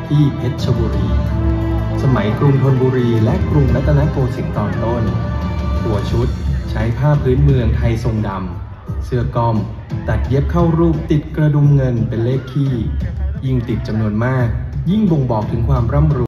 ที่เพชรบุรีสมัยกรุงธนบุรีและกรุงรัตนโกสินทร์ตอนต้นตัวชุดใช้ผ้าพื้นเมืองไทยทรงดำเสื้อก้อมตัดเย็บเข้ารูปติดกระดุมเงินเป็นเลขคี่ยิ่งติดจำนวนมากยิ่งบ่งบอกถึงความร่ำรวย